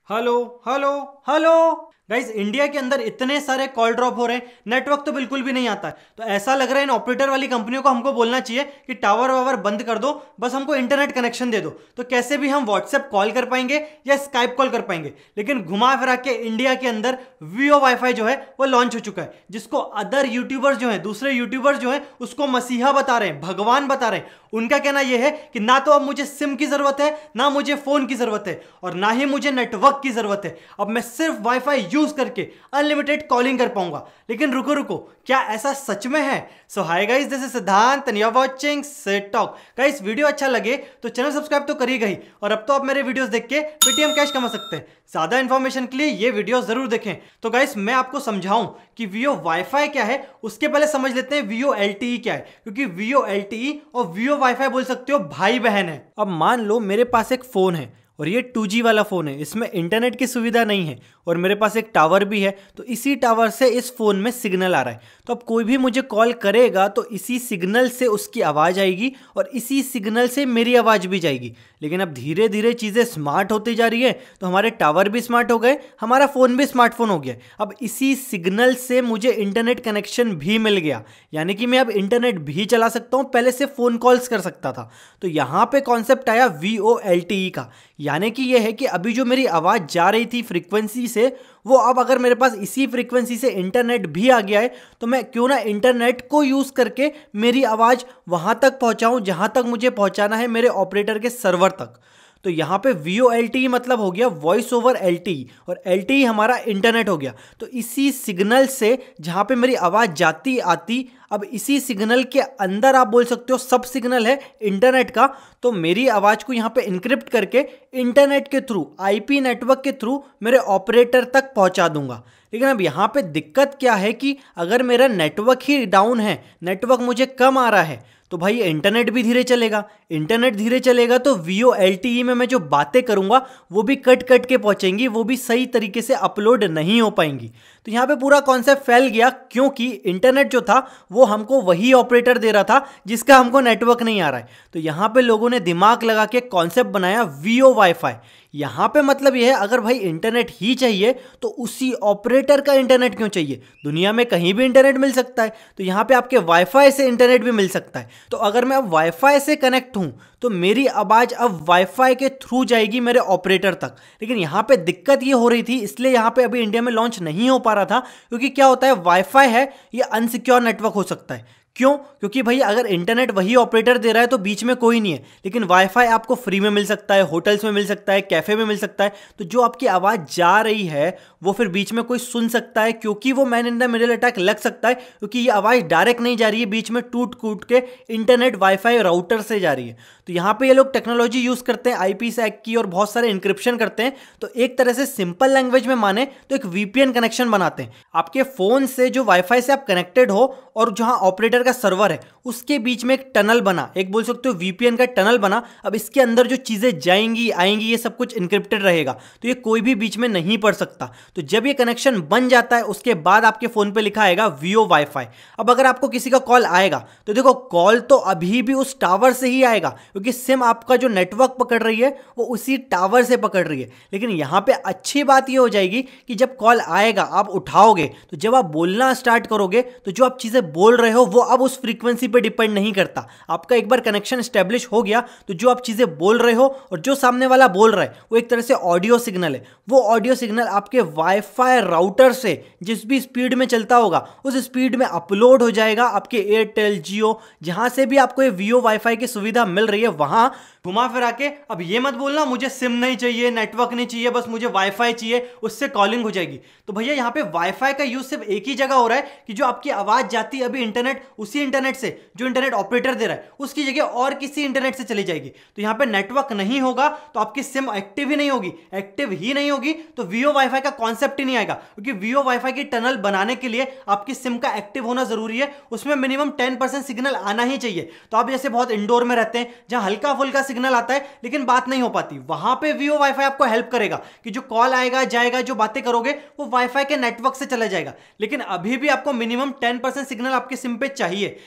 Hello hello hello guys, India के अंदर इतने सारे कॉल ड्रॉप हो रहे हैं, नेटवर्क तो बिल्कुल भी नहीं आता है। तो ऐसा लग रहा है इन ऑपरेटर वाली कंपनियों को हमको बोलना चाहिए कि टावर वावर बंद कर दो, बस हमको इंटरनेट कनेक्शन दे दो, तो कैसे भी हम व्हाट्सएप कॉल कर पाएंगे या स्काइप कॉल कर पाएंगे। लेकिन घुमा फिरा के इंडिया के अंदर वीओ वाईफाई जो है वो लॉन्च हो चुका है, जिसको अदर यूट्यूबर्स जो है, दूसरे यूट्यूबर्स जो है उसको मसीहा बता रहे हैं, भगवान बता रहे हैं। उनका कहना यह है कि ना तो अब मुझे सिम की जरूरत है, ना मुझे फोन की जरूरत है, और ना ही मुझे नेटवर्क की जरूरत है। अब मैं सिर्फ वाईफाई यूज करके अनलिमिटेड कॉलिंग कर पाऊंगा। लेकिन रुको रुको, क्या ऐसा सच में है? So hi guys, this is Siddhant and you are watching set talk. Guys, video अच्छा लगे तो चैनल सब्सक्राइब तो करिएगा ही, और अब तो आप मेरे वीडियोस देख के पेटीएम कैश कमा सकते हैं। ज्यादा इंफॉर्मेशन के लिए ये वीडियो जरूर देखें। तो गाइस, मैं आपको समझाऊं कि वीओ वाईफाई क्या है, उसके पहले समझ लेते हैं वीओ एलटीई क्या है। क्योंकि वीओ एलटीई और वीओ वाईफाई बोल सकते हो भाई बहन है। अब मान लो मेरे पास एक फोन है और ये 2G वाला फ़ोन है, इसमें इंटरनेट की सुविधा नहीं है, और मेरे पास एक टावर भी है, तो इसी टावर से इस फ़ोन में सिग्नल आ रहा है। तो अब कोई भी मुझे कॉल करेगा तो इसी सिग्नल से उसकी आवाज़ आएगी और इसी सिग्नल से मेरी आवाज़ भी जाएगी। लेकिन अब धीरे धीरे चीज़ें स्मार्ट होती जा रही है, तो हमारे टावर भी स्मार्ट हो गए, हमारा फ़ोन भी स्मार्टफोन हो गया। अब इसी सिग्नल से मुझे इंटरनेट कनेक्शन भी मिल गया, यानी कि मैं अब इंटरनेट भी चला सकता हूँ, पहले से फ़ोन कॉल्स कर सकता था। तो यहाँ पे कॉन्सेप्ट आया VoLTE का, यानी कि यह है कि अभी जो मेरी आवाज़ जा रही थी फ्रीक्वेंसी से, वो अब अगर मेरे पास इसी फ्रीक्वेंसी से इंटरनेट भी आ गया है, तो मैं क्यों ना इंटरनेट को यूज़ करके मेरी आवाज़ वहाँ तक पहुँचाऊँ जहाँ तक मुझे पहुँचाना है, मेरे ऑपरेटर के सर्वर तक। तो यहाँ पे VoLTE मतलब हो गया वॉइस ओवर LTE, और LTE हमारा इंटरनेट हो गया। तो इसी सिग्नल से जहाँ पे मेरी आवाज़ जाती आती, अब इसी सिग्नल के अंदर आप बोल सकते हो सब सिग्नल है इंटरनेट का, तो मेरी आवाज़ को यहाँ पे इनक्रिप्ट करके इंटरनेट के थ्रू, IP नेटवर्क के थ्रू मेरे ऑपरेटर तक पहुँचा दूंगा। लेकिन अब यहाँ पे दिक्कत क्या है कि अगर मेरा नेटवर्क ही डाउन है, नेटवर्क मुझे कम आ रहा है, तो भाई इंटरनेट भी धीरे चलेगा। इंटरनेट धीरे चलेगा तो VoLTE में मैं जो बातें करूंगा वो भी कट कट के पहुंचेंगी, वो भी सही तरीके से अपलोड नहीं हो पाएंगी। तो यहाँ पे पूरा कॉन्सेप्ट फैल गया, क्योंकि इंटरनेट जो था वो हमको वही ऑपरेटर दे रहा था जिसका हमको नेटवर्क नहीं आ रहा है। तो यहाँ पे लोगों ने दिमाग लगा के कॉन्सेप्ट बनाया वीओ वाईफाई। यहाँ पे मतलब यह है, अगर भाई इंटरनेट ही चाहिए तो उसी ऑपरेटर का इंटरनेट क्यों चाहिए? दुनिया में कहीं भी इंटरनेट मिल सकता है, तो यहाँ पे आपके वाईफाई से इंटरनेट भी मिल सकता है। तो अगर मैं अब वाईफाई से कनेक्ट हूँ तो मेरी आवाज़ अब वाईफाई के थ्रू जाएगी मेरे ऑपरेटर तक। लेकिन यहाँ पे दिक्कत ये हो रही थी, इसलिए यहाँ पे अभी इंडिया में लॉन्च नहीं हो पा रहा था, क्योंकि क्या होता है, वाईफाई है ये अनसिक्योर नेटवर्क हो सकता है। क्यों? क्योंकि भाई अगर इंटरनेट वही ऑपरेटर दे रहा है तो बीच में कोई नहीं है, लेकिन वाईफाई आपको फ्री में मिल सकता है, होटल्स में मिल सकता है, कैफे में मिल सकता है। तो जो आपकी आवाज़ जा रही है वो फिर बीच में कोई सुन सकता है, क्योंकि वो man in the middle attack लग सकता है, क्योंकि ये आवाज़ डायरेक्ट नहीं जा रही है, बीच में टूट कूट के इंटरनेट वाईफाई राउटर से जा रही है। तो यहाँ पे ये लोग टेक्नोलॉजी यूज़ करते हैं, IP-SAC की, और बहुत सारे इंक्रिप्शन करते हैं। तो एक तरह से सिंपल लैंग्वेज में माने तो एक VPN कनेक्शन बनाते हैं। आपके फ़ोन से जो वाईफाई से आप कनेक्टेड हो और जहाँ ऑपरेटर का सर्वर है उसके बीच में एक टनल बना, एक बोल सकते हो VPN का टनल बना। अब इसके अंदर जो चीज़ें जाएंगी आएंगी ये सब कुछ इनक्रिप्टेड रहेगा, तो ये कोई भी बीच में नहीं पढ़ सकता। तो जब ये कनेक्शन बन जाता है उसके बाद आपके फ़ोन पे लिखा आएगा वीओ वाईफाई। अब अगर आपको किसी का कॉल आएगा तो देखो, कॉल तो अभी भी उस टावर से ही आएगा, क्योंकि सिम आपका जो नेटवर्क पकड़ रही है वो उसी टावर से पकड़ रही है। लेकिन यहाँ पे अच्छी बात ये हो जाएगी कि जब कॉल आएगा आप उठाओगे, तो जब आप बोलना स्टार्ट करोगे तो जो आप चीज़ें बोल रहे हो वो अब उस फ्रीक्वेंसी पे डिपेंड नहीं करता। आपका एक बार कनेक्शन स्टैब्लिश हो गया तो जो आप चीज़ें बोल रहे हो और जो सामने वाला बोल रहा है वो एक तरह से ऑडियो सिग्नल है। वो ऑडियो सिग्नल आपके वाईफाई राउटर से जिस भी स्पीड में चलता होगा उस स्पीड में अपलोड हो जाएगा आपके एयरटेल, जियो, जहां से भी आपको ये वीओ वाईफाई की सुविधा मिल रही है वहां घुमा फिरा के। अब ये मत बोलना मुझे सिम नहीं चाहिए, नेटवर्क नहीं चाहिए, बस मुझे वाईफाई चाहिए, उससे कॉलिंग हो जाएगी। तो भैया यहाँ पे वाईफाई का यूज सिर्फ एक ही जगह हो रहा है कि जो आपकी आवाज जाती है अभी इंटरनेट, उसी इंटरनेट से जो इंटरनेट ऑपरेटर दे रहा है उसकी जगह और किसी इंटरनेट से चली जाएगी। तो यहाँ पे नेटवर्क नहीं होगा तो आपकी सिम एक्टिव ही नहीं होगी, एक्टिव ही नहीं होगी तो वीओ वाईफाई का कॉन्सेप्ट ही नहीं आएगा। क्योंकि वीओ वाईफाई की टनल बनाने के लिए आपकी सिम का एक्टिव होना जरूरी है, उसमें मिनिमम 10% सिग्नल आना ही चाहिए। तो आप जैसे बहुत इंडोर में रहते हैं जहां हल्का फुल्का सिग्नल आता है लेकिन बात नहीं हो पाती, वहां पे वीओ वाईफाई आपको हेल्प करेगा कि जो कॉल आएगा जाएगा, जो बातें करोगे वो वाईफाई के नेटवर्क से चला जाएगा। लेकिन अभी भी आपको मिनिमम 10% सिग्नल आपके सिम पे चाहिए। अगर आप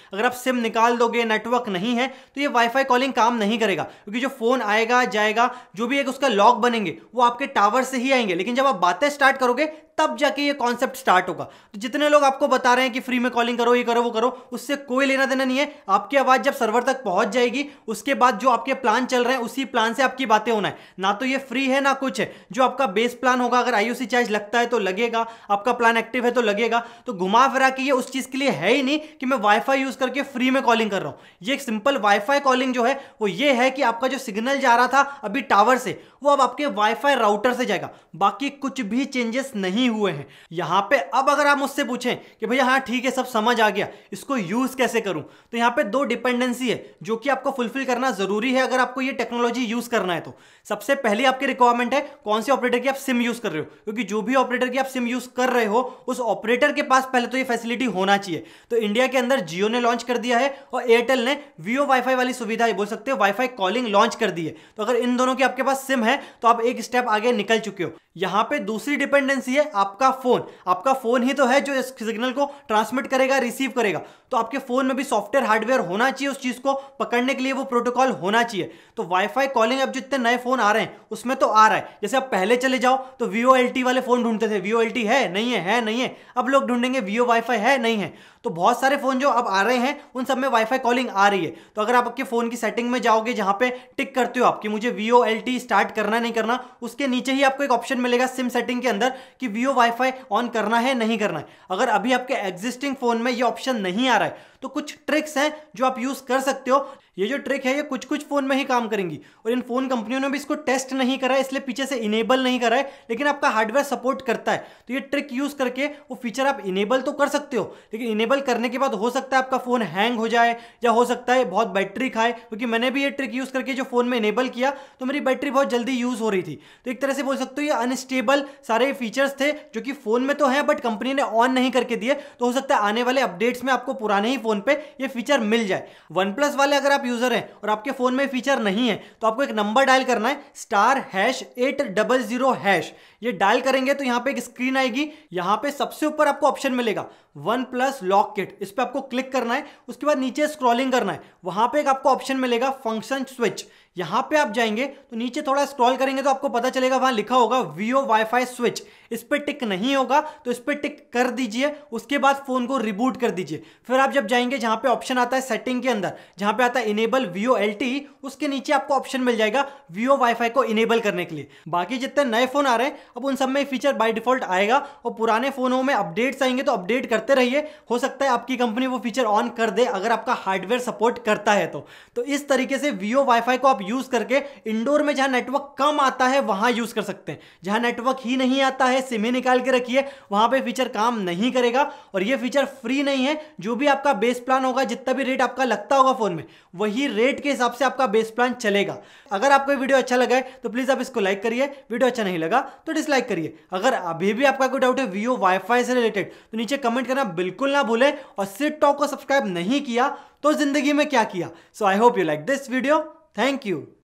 सिम निकाल दोगे, नेटवर्क नहीं है, तो ये वाईफाई कॉलिंग काम नहीं करेगा, क्योंकि जो फोन आएगा जाएगा, जो भी एक उसका लॉग बनेंगे वो आपके टावर से ही आएंगे। लेकिन जब आप बातें स्टार्ट करोगे तब जाके ये कॉन्सेप्ट स्टार्ट होगा। तो जितने लोग आपको बता रहे हैं कि फ्री में कॉलिंग करो, ये करो, वो करो, उससे कोई लेना देना नहीं है। आपकी आवाज जब सर्वर तक पहुंच जाएगी, उसके बाद जो आपके प्लान चल रहे हैं उसी प्लान से आपकी बातें होना है। ना तो ये फ्री है ना कुछ है। जो आपका बेस प्लान होगा, अगर आईओसी चार्ज लगता है तो लगेगा, आपका प्लान एक्टिव है तो लगेगा। तो घुमा फिरा के ये उस चीज के लिए है ही नहीं कि मैं वाईफाई यूज करके फ्री में कॉलिंग कर रहा हूं। ये एक सिंपल वाईफाई कॉलिंग जो है वो ये है कि आपका जो सिग्नल जा रहा था अभी टावर से, वो अब आपके वाईफाई राउटर से जाएगा। बाकी कुछ भी चेंजेस नहीं हुए हैं यहां पे। अब अगर आप मुझसे पूछें कि भैया हाँ ठीक है सब समझ आ गया, इसको यूज कैसे करूं, तो यहां पे दो डिपेंडेंसी है जो कि आपको फुलफिल करना जरूरी है अगर आपको ये टेक्नोलॉजी यूज करना है। तो सबसे पहली आपकी रिक्वायरमेंट है कौन से ऑपरेटर की आप सिम यूज कर रहे हो, क्योंकि जो भी ऑपरेटर की आप सिम यूज कर रहे हो उस ऑपरेटर के पास पहले तो ये फैसिलिटी होना चाहिए। तो इंडिया के अंदर जियो ने लॉन्च कर दिया है और एयरटेल ने वीओ वाईफाई वाली सुविधा बोल सकते हो वाईफाई कॉलिंग लॉन्च कर दी है। तो अगर इन दोनों की आपके पास सिम है तो आप एक स्टेप आगे निकल चुके हो। यहां पे दूसरी डिपेंडेंसी है आपका फोन। आपका फोन ही तो है जो इस सिग्नल को ट्रांसमिट करेगा, रिसीव करेगा। तो आपके फोन में भी सॉफ्टवेयर हार्डवेयर होना चाहिए, उस चीज को पकड़ने के लिए वो प्रोटोकॉल होना चाहिए। तो वाईफाई कॉलिंग अब जितने नए फोन आ रहे हैं उसमें तो आ रहा है। जैसे आप पहले चले जाओ तो VoLTE वाले फोन ढूंढते थे, VoLTE है नहीं है नहीं है। अब लोग ढूंढेंगे Vio वाईफाई है नहीं है। तो बहुत सारे फोन जो अब आ रहे हैं उन सब में वाईफाई कॉलिंग आ रही है। तो अगर आप आपके फोन की सेटिंग में जाओगे जहां पे टिक करते हो आपकी मुझे VoLTE स्टार्ट करना नहीं करना, उसके नीचे ही आपको एक ऑप्शन मिलेगा सिम सेटिंग के अंदर कि Vio वाईफाई ऑन करना है नहीं करना है। अगर अभी आपके एग्जिस्टिंग फोन में ये ऑप्शन नहीं आ रहा है तो कुछ ट्रिक्स हैं जो आप यूज कर सकते हो। ये जो ट्रिक है ये कुछ कुछ फोन में ही काम करेंगी और इन फोन कंपनियों ने भी इसको टेस्ट नहीं करा है, इसलिए पीछे से इनेबल नहीं करा है, लेकिन आपका हार्डवेयर सपोर्ट करता है। तो ये ट्रिक यूज करके वो फीचर आप इनेबल तो कर सकते हो, लेकिन इनेबल करने के बाद हो सकता है आपका फोन हैंग हो जाए या हो सकता है बहुत बैटरी खाए, क्योंकि मैंने भी ये ट्रिक यूज करके जो फोन में इनेबल किया तो मेरी बैटरी बहुत जल्दी यूज हो रही थी। तो एक तरह से बोल सकते हो ये अनस्टेबल सारे फीचर्स थे जो कि फोन में तो है बट कंपनी ने ऑन नहीं करके दिए। तो हो सकता है आने वाले अपडेट्स में आपको पुराने ही फोन पे ये फीचर मिल जाए। OnePlus वाले अगर आप यूजर हैं और आपके फोन में फीचर नहीं है तो आपको एक नंबर डायल करना है *800#। ये डायल करेंगे तो यहां पे एक स्क्रीन आएगी, यहां पे सबसे ऊपर आपको ऑप्शन मिलेगा OnePlus लॉक किट, इस पे आपको क्लिक करना है। उसके बाद नीचे स्क्रॉलिंग करना है, वहां पे एक आपको ऑप्शन मिलेगा फंक्शन स्विच। यहां पे आप जाएंगे तो नीचे थोड़ा स्क्रॉल करेंगे तो आपको पता चलेगा वहां लिखा होगा Vio वाईफाई स्विच। इस पे टिक नहीं होगा तो इस पे टिक कर दीजिए, उसके बाद फोन को रिबूट कर दीजिए। फिर आप जब जाएंगे जहां पे ऑप्शन आता है सेटिंग के अंदर, जहां पे आता है इनेबल VoLTE, उसके नीचे आपको ऑप्शन मिल जाएगा Vio वाईफाई को इनेबल करने के लिए। बाकी जितने नए फोन आ रहे हैं अब उन सब में फीचर बाय डिफॉल्ट आएगा और पुराने फोनों में अपडेट्स आएंगे तो अपडेट करते रहिए। हो सकता है आपकी कंपनी वो फीचर ऑन कर दे अगर आपका हार्डवेयर सपोर्ट करता है तो इस तरीके से Vio वाईफाई को आप यूज करके इंडोर में जहां नेटवर्क कम आता है वहां यूज कर सकते हैं। जहां नेटवर्क ही नहीं आता है सिम ही निकाल के रखिए, वहां पे फीचर काम नहीं करेगा। और ये फीचर फ्री नहीं है, जो भी आपका बेस प्लान होगा, जितना भी रेट आपका लगता होगा फोन में, वही रेट के हिसाब से आपका बेस प्लान चलेगा। अगर आपको वीडियो अच्छा लगा है तो प्लीज आप इसको लाइक करिए, वीडियो अच्छा नहीं लगा तो डिसलाइक करिए। अगर अभी भी आपका कोई डाउट है Vio वाईफाई से रिलेटेड तो नीचे कमेंट करना बिल्कुल ना भूलें। और सिट टॉक को सब्सक्राइब नहीं किया तो जिंदगी में क्या किया। So I hope you like this video. Thank you.